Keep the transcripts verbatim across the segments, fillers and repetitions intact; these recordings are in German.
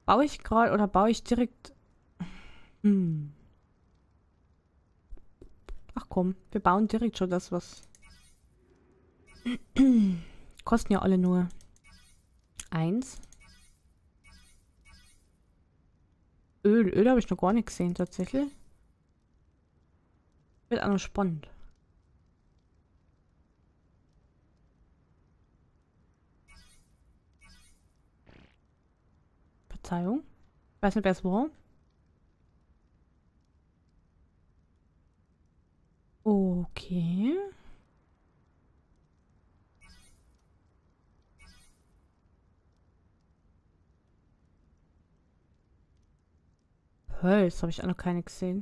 Baue ich gerade oder baue ich direkt... Hm. Ach komm, wir bauen direkt schon das, was... Kosten ja alle nur eins. Öl, Öl habe ich noch gar nicht gesehen, tatsächlich. Wird auch noch spannend. Verzeihung. Ich weiß nicht, wer es war. Okay. Holz habe ich auch noch keine gesehen.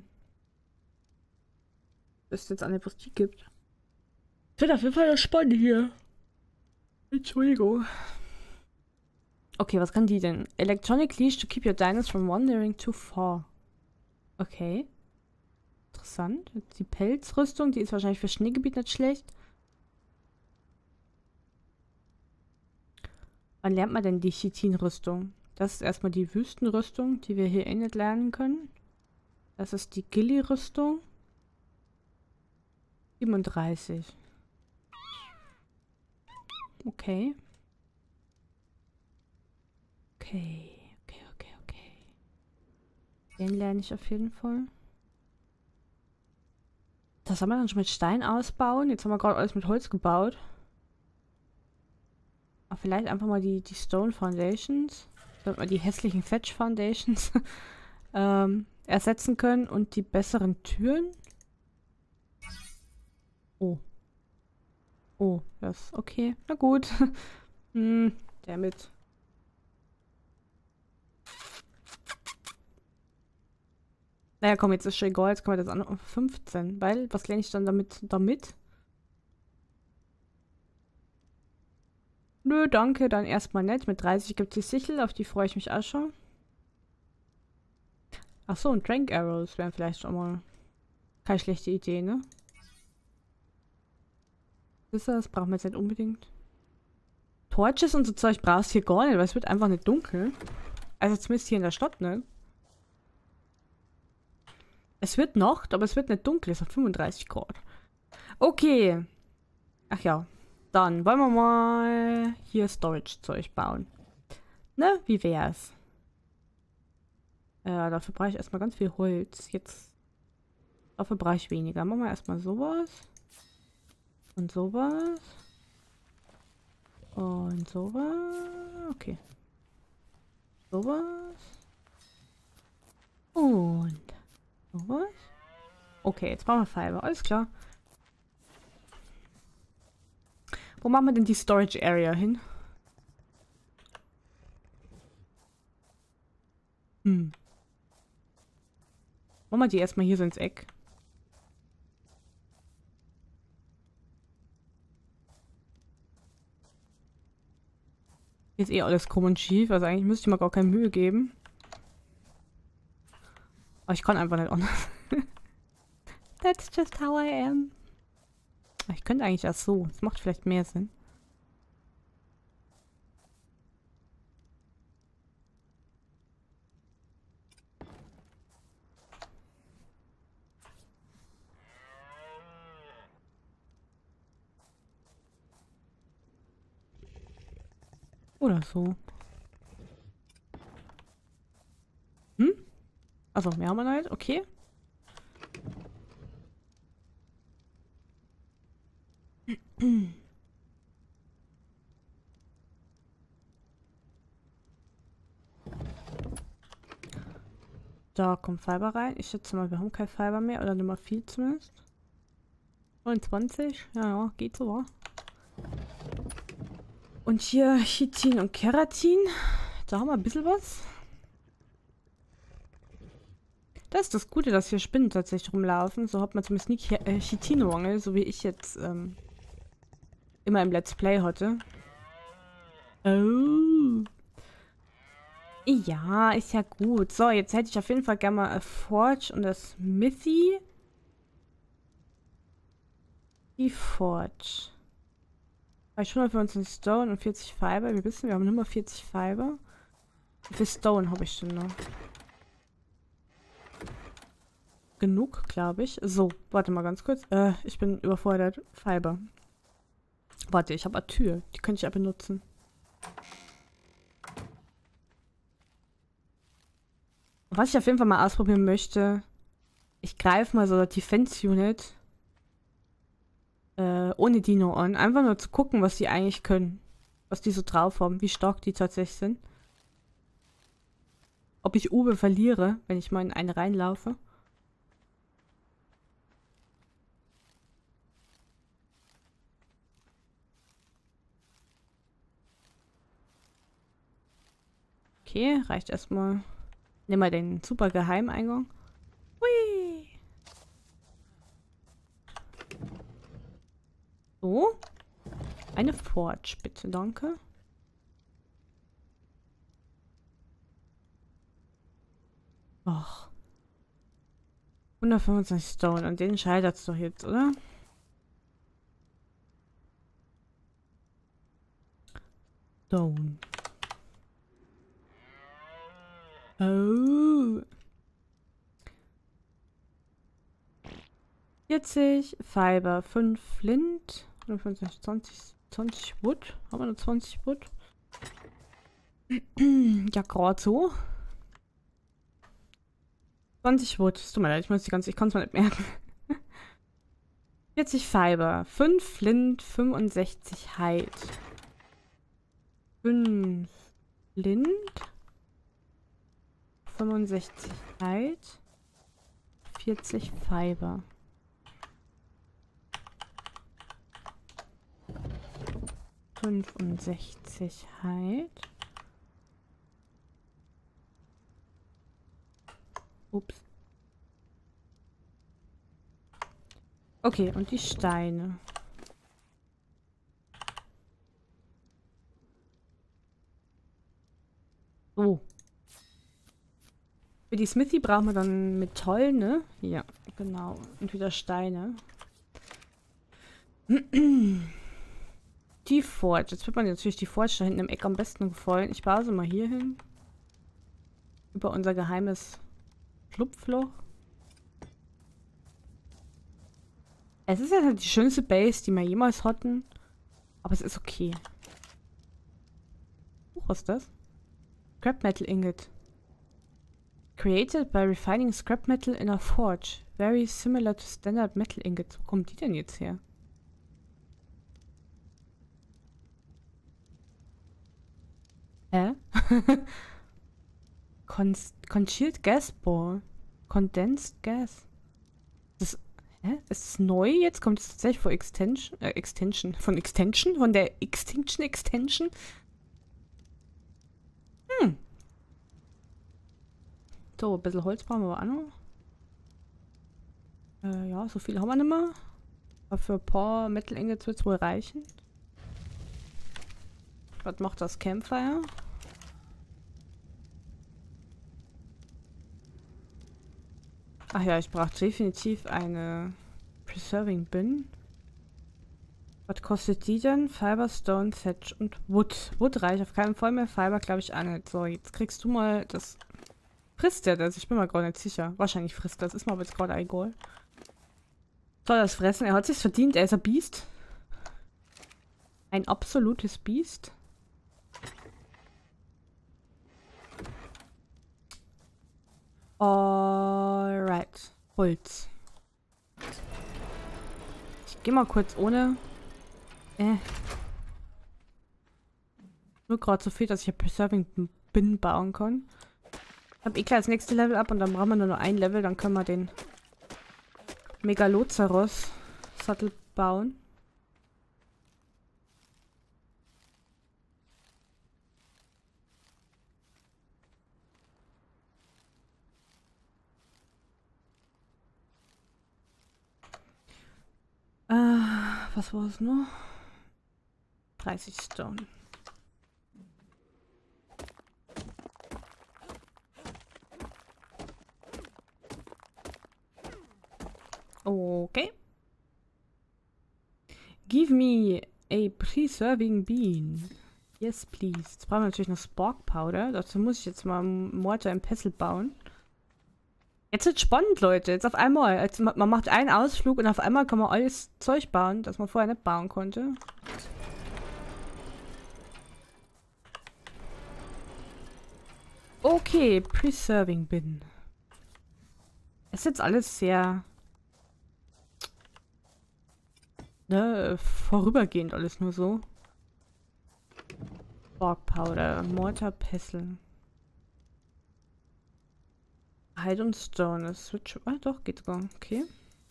Das ist jetzt eine, was die gibt. Wird auf jeden Fall spannend hier. Entschuldigung. Okay, was kann die denn? Electronic leash to keep your diners from wandering too far. Okay. Interessant. Die Pelzrüstung, die ist wahrscheinlich für Schneegebiet nicht schlecht. Wann lernt man denn die Chitin-Rüstung? Das ist erstmal die Wüstenrüstung, die wir hier eh nicht lernen können. Das ist die Gilly-Rüstung. siebenunddreißig. Okay. Okay, okay, okay, okay. Den lerne ich auf jeden Fall. Das haben wir dann schon mit Stein ausbauen. Jetzt haben wir gerade alles mit Holz gebaut. Aber vielleicht einfach mal die, die Stone Foundations, damit wir die hässlichen Thatch Foundations ähm, ersetzen können und die besseren Türen. Oh. Oh, das ist okay. Na gut. hm, damit. Naja, komm, jetzt ist schon egal. Jetzt können wir das an auf fünfzehn. Weil, was lerne ich dann damit? damit? Nö, danke, dann erstmal nett. Mit dreißig gibt es die Sichel, auf die freue ich mich auch schon. Achso, und Trank Arrows wären vielleicht schon mal keine schlechte Idee, ne? Das, das brauchen wir jetzt nicht unbedingt. Torches und so Zeug brauchst du hier gar nicht, weil es wird einfach nicht dunkel. Also zumindest hier in der Stadt, ne? Es wird Nacht, aber es wird nicht dunkel. Es hat fünfunddreißig Grad. Okay. Ach ja. Dann wollen wir mal hier Storage-Zeug bauen. Ne? Wie wär's? Ja, dafür brauche ich erstmal ganz viel Holz. Jetzt. Dafür brauche ich weniger. Machen wir erstmal sowas. Und sowas. Und sowas. Okay. Sowas. Und sowas. Okay, jetzt brauchen wir Fiber. Alles klar. Wo machen wir denn die Storage Area hin? Hm. Machen wir die erstmal hier so ins Eck. Hier ist eh alles krumm und schief, also eigentlich müsste ich mir gar keine Mühe geben. Aber ich kann einfach nicht anders. That's just how I am. Ich könnte eigentlich erst so. Das macht vielleicht mehr Sinn. Oder so. Hm? Also, mehr haben wir halt. Okay. Da kommt Fiber rein. Ich schätze mal, wir haben kein Fiber mehr. Oder nicht mal viel zumindest. neunundzwanzig. Ja, ja, geht so. Wa? Und hier Chitin und Keratin. Da haben wir ein bisschen was. Das ist das Gute, dass hier Spinnen tatsächlich rumlaufen. So hat man zumindest nicht äh, Chitinmangel, so wie ich jetzt ähm, immer im Let's Play hatte. Oh. Ja, ist ja gut. So, jetzt hätte ich auf jeden Fall gerne mal a Forge und das Smithy. Die Forge. Weil schon mal für uns ein Stone und vierzig Fiber. Wir wissen, wir haben nur mal vierzig Fiber. Wie viel Stone habe ich denn noch? Genug, glaube ich. So, warte mal ganz kurz. Äh, ich bin überfordert. Fiber. Warte, ich habe eine Tür. Die könnte ich ja benutzen. Was ich auf jeden Fall mal ausprobieren möchte, ich greife mal so das Defense Unit äh, ohne Dino an. Einfach nur zu gucken, was die eigentlich können. Was die so drauf haben, wie stark die tatsächlich sind. Ob ich Uwe verliere, wenn ich mal in eine reinlaufe. Okay, reicht erstmal. Nehmen wir den super Geheimeingang. Hui! So. Eine Forge, bitte, danke. Och. hundertfünfundzwanzig Stone. Und den scheitert es doch jetzt, oder? Stone. Oh. vierzig, Fiber, fünf Flint, hundertfünfundzwanzig, zwanzig, zwanzig Wood. Haben wir noch zwanzig Wood? Ja, gerade so. zwanzig Wood. Es tut mir leid, ich muss die ganze, ich kann es mal nicht merken. vierzig Fiber, fünf Flint, fünfundsechzig Hide. fünf Flint, fünfundsechzig Hide, vierzig Fiber. fünfundsechzig Hide. Ups. Okay, und die Steine. Oh. Für die Smithy brauchen wir dann Metall, ne? Ja, genau. Und wieder Steine. Die Forge. Jetzt wird man natürlich die Forge da hinten im Eck am besten gefallen. Ich baue sie mal hier hin. Über unser geheimes Schlupfloch. Es ist ja halt die schönste Base, die wir jemals hatten. Aber es ist okay. Uh, was ist das? Scrap Metal Ingot. Created by refining scrap metal in a forge. Very similar to standard metal ingots. Wo kommen die denn jetzt her? Hä? Con Concealed Gas Ball. Condensed Gas. Das, hä? Ist das neu jetzt? Kommt es tatsächlich von Extension? Äh, Extension. Von Extension? Von der Extinction Extension? Hm. So, ein bisschen Holz brauchen wir aber auch noch. Äh, ja, so viel haben wir nicht mehr. Aber für ein paar Metal Ingots wird es wohl reichen. Was macht das Campfire? Ach ja, ich brauche definitiv eine Preserving Bin. Was kostet die denn? Fiber, Stone, Thatch und Wood. Wood reicht auf keinen Fall mehr. Fiber glaube ich auch nicht. So, jetzt kriegst du mal das... Frisst der das? Ich bin mal gerade nicht sicher. Wahrscheinlich frisst das. Ist mir aber jetzt gerade egal. Soll das fressen? Er hat sich's verdient. Er ist ein Biest. Ein absolutes Biest. Alright. Holz. Ich gehe mal kurz ohne... Äh. Nur gerade so viel, dass ich ein Preserving Bin bauen kann. Ich habe eh gleich das nächste Level ab und dann brauchen wir nur noch ein Level, dann können wir den Megaloceros Sattel bauen. Äh, was war es noch? dreißig Stone. Okay. Give me a preserving bean. Yes, please. Jetzt brauchen wir natürlich noch Spark Powder. Dazu muss ich jetzt mal Mortar im Pestle bauen. Jetzt wird spannend, Leute. Jetzt auf einmal. Jetzt, man macht einen Ausflug und auf einmal kann man alles Zeug bauen, das man vorher nicht bauen konnte. Okay, Preserving Bin. Es ist jetzt alles sehr... Ne, vorübergehend alles nur so. Spark Powder, Mortar, Pestle. Hide und Stone. Das wird schon... Ah, doch, geht sogar. Okay.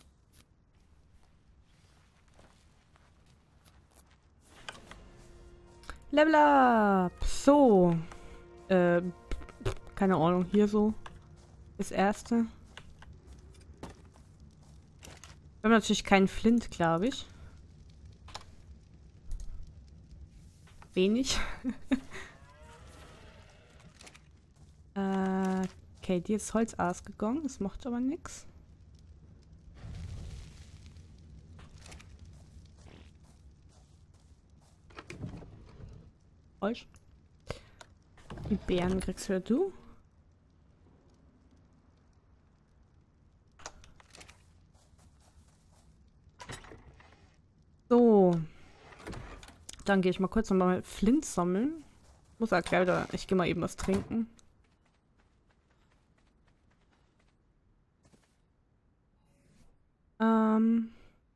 Level up! So. Äh, keine Ahnung, hier so. Das erste. Wir haben natürlich keinen Flint, glaube ich. Wenig. äh, okay, die ist Holz ausgegangen. Das macht aber nichts. Falsch. Die Beeren kriegst wieder du. So. Dann gehe ich mal kurz nochmal Flint sammeln. Muss auch gleich wieder. Ich gehe mal eben was trinken. Ähm.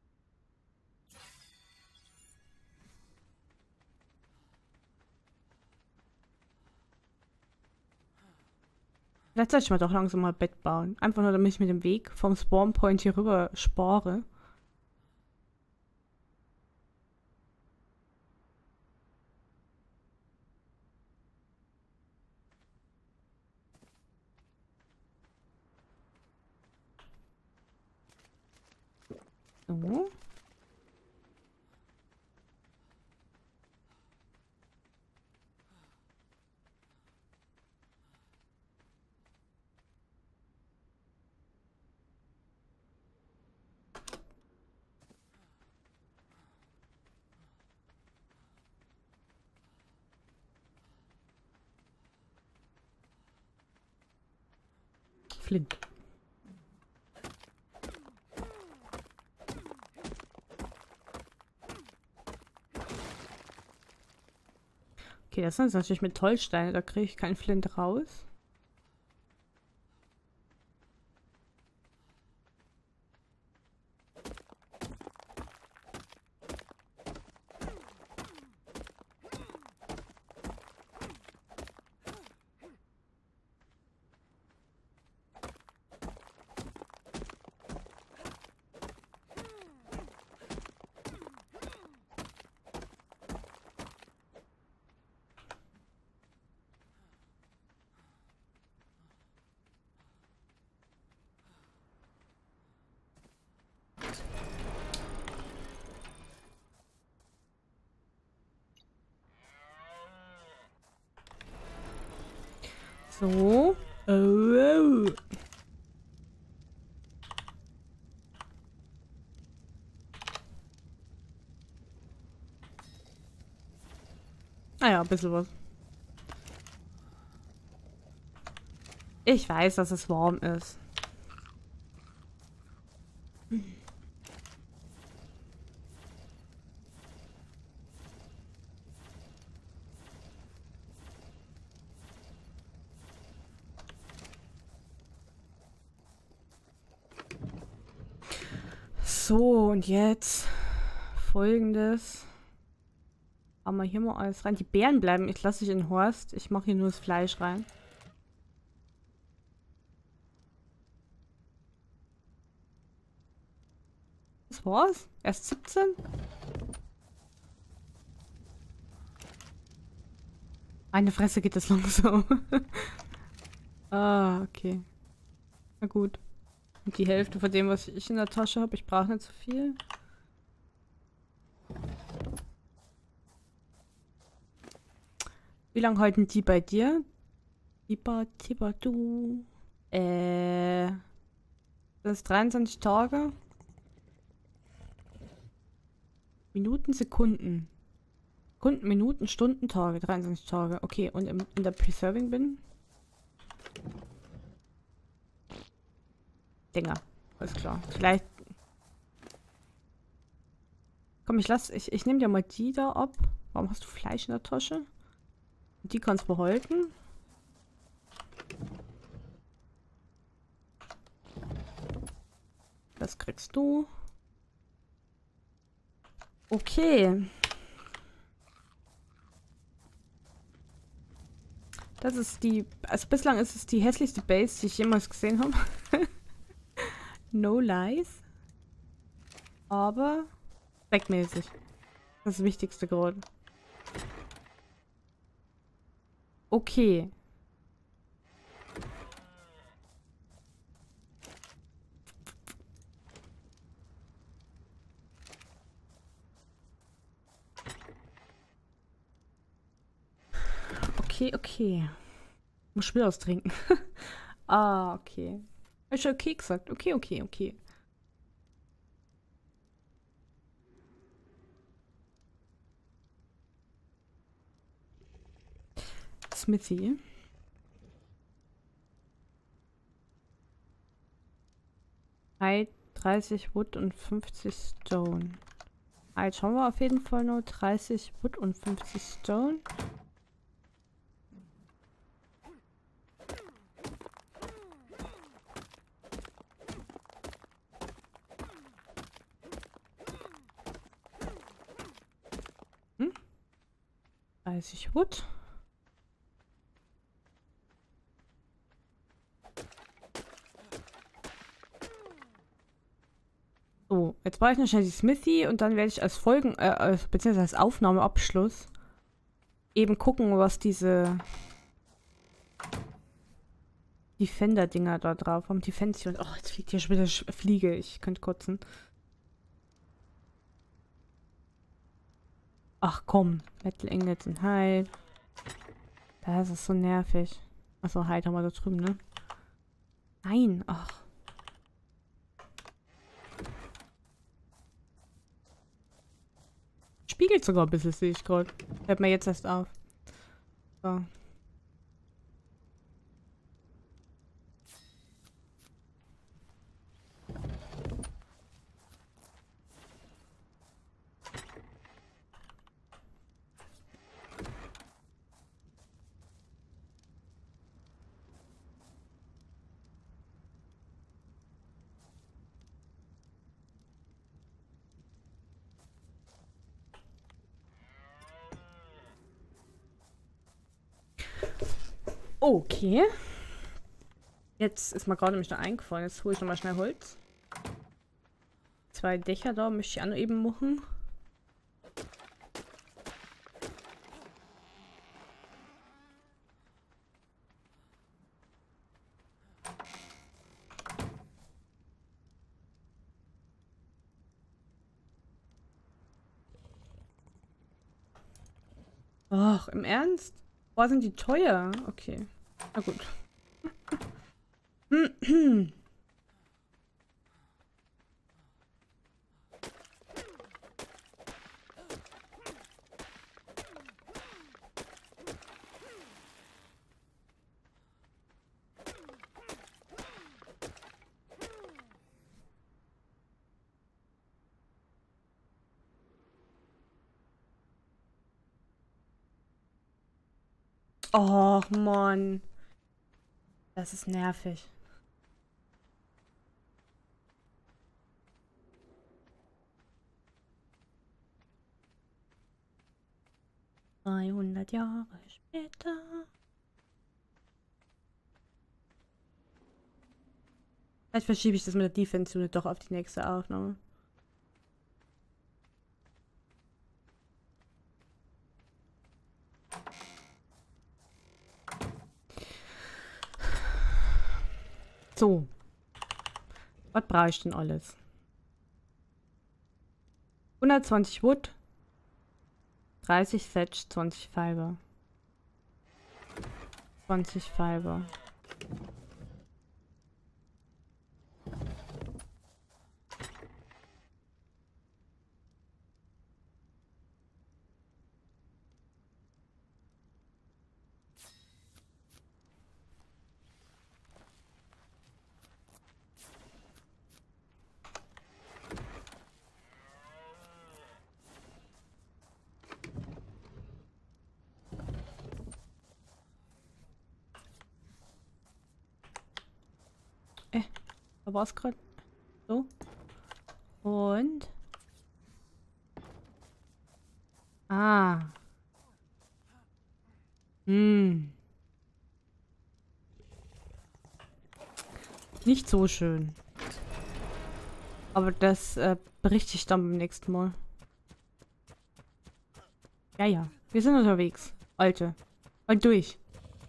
Vielleicht sollte ich mal doch langsam mal ein Bett bauen. Einfach nur, damit ich mit dem Weg vom Spawn Point hier rüber spare. So. Flint. Okay, das ist natürlich mit Tollsteine, da kriege ich keinen Flint raus. So. Oh, oh. Ah ja, ein bisschen was. Ich weiß, dass es warm ist. So, und jetzt Folgendes. Haben wir hier mal alles rein. Die Beeren bleiben. Ich lasse dich in Horst. Ich mache hier nur das Fleisch rein. Das war's? Erst siebzehn? Meine Fresse, geht das langsam. Ah, okay. Na gut. Und die Hälfte von dem, was ich in der Tasche habe. Ich brauche nicht so viel. Wie lange halten die bei dir? Tiba, tiba, du. Äh. Das ist dreiundzwanzig Tage. Minuten, Sekunden. Kunden, Minuten, Stunden, Tage, dreiundzwanzig Tage. Okay, und im, in der Preserving bin? Dinger. Alles klar. Vielleicht. Komm, ich lass. Ich, ich nehme dir mal die da ab. Warum hast du Fleisch in der Tasche? Die kannst du behalten. Das kriegst du. Okay. Das ist die. Also bislang ist es die hässlichste Base, die ich jemals gesehen habe. No lies. Aber zweckmäßig. Das ist das Wichtigste gerade. Okay. Okay, okay. Muss Spiel austrinken. Ah, okay. Hab ich schon okay gesagt. Okay, okay, okay. Smithy. dreißig Wood und fünfzig Stone. Ah, jetzt schauen wir auf jeden Fall nur dreißig Wood und fünfzig Stone. Hm? dreißig Wood. So, jetzt brauche ich noch schnell die Smithy und dann werde ich als Folgen, äh, als, beziehungsweise als Aufnahmeabschluss eben gucken, was diese Defender-Dinger da drauf haben. Defension. Oh, jetzt fliegt hier schon wieder Sch Fliege. Ich könnte kotzen. Ach komm. Metal Ingots und Hide. Das ist so nervig. Achso, Hide haben wir da drüben, ne? Nein, ach. Spiegelt sogar ein bisschen, sehe ich gerade. Hört mir jetzt erst auf. So. Okay. Jetzt ist mir gerade nämlich noch eingefallen. Jetzt hole ich nochmal schnell Holz. Zwei Dächer da möchte ich auch noch eben machen. Ach, im Ernst? Boah, sind die teuer? Okay. Na gut. Oh, Mann. Das ist nervig. dreihundert Jahre später. Vielleicht verschiebe ich das mit der Defense Unit doch auf die nächste Aufnahme. So. Was brauche ich denn alles? hundertzwanzig Wood. dreißig Thatch, zwanzig Fiber. zwanzig Fiber. Äh, da war es gerade. So. Und. Ah. Hm. Nicht so schön. Aber das äh, berichte ich dann beim nächsten Mal. Ja, ja. Wir sind unterwegs. Alte. Und durch.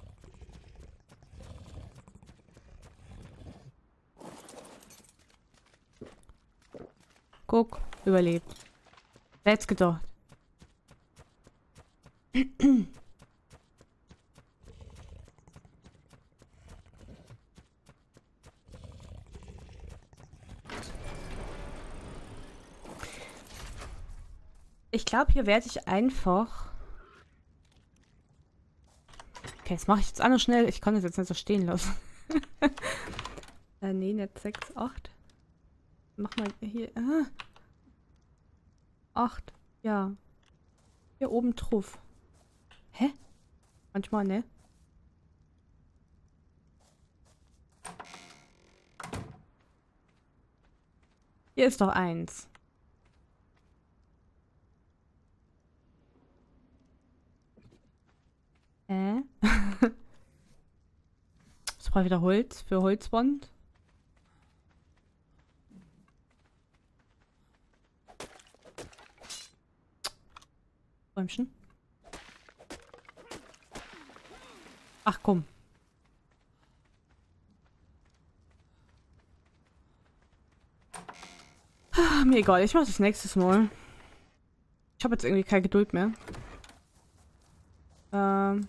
Guck, überlebt. Selbst gedacht. Ich glaube, hier werde ich einfach... Okay, das mache ich jetzt auch noch schnell. Ich kann das jetzt nicht so stehen lassen. äh, nee, nicht sechs, acht. Mach mal hier... Ah. acht. Ja. Hier oben drauf. Hä? Manchmal, ne? Hier ist doch eins. Äh? Ich brauche wieder Holz für Holzwand. Räumchen. Ach komm. Ah, mir egal, ich mache das nächstes Mal. Ich habe jetzt irgendwie keine Geduld mehr. Ähm.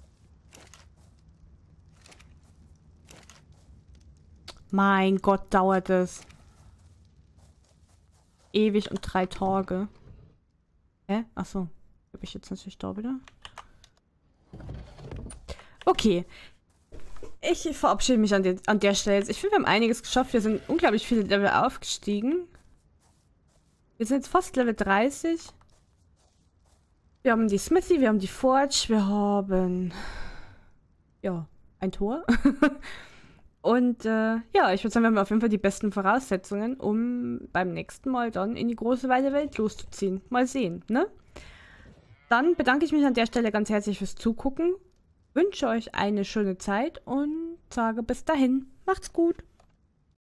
Mein Gott, dauert es. Ewig und drei Tage. Hä? Achso. Habe ich jetzt natürlich da wieder. Okay. Ich verabschiede mich an, den, an der Stelle jetzt. Ich finde, wir haben einiges geschafft. Wir sind unglaublich viele Level aufgestiegen. Wir sind jetzt fast Level dreißig. Wir haben die Smithy, wir haben die Forge, wir haben... Ja, ein Tor. Und äh, ja, ich würde sagen, wir haben auf jeden Fall die besten Voraussetzungen, um beim nächsten Mal dann in die große weite Welt loszuziehen. Mal sehen, ne? Dann bedanke ich mich an der Stelle ganz herzlich fürs Zugucken, wünsche euch eine schöne Zeit und sage bis dahin. Macht's gut!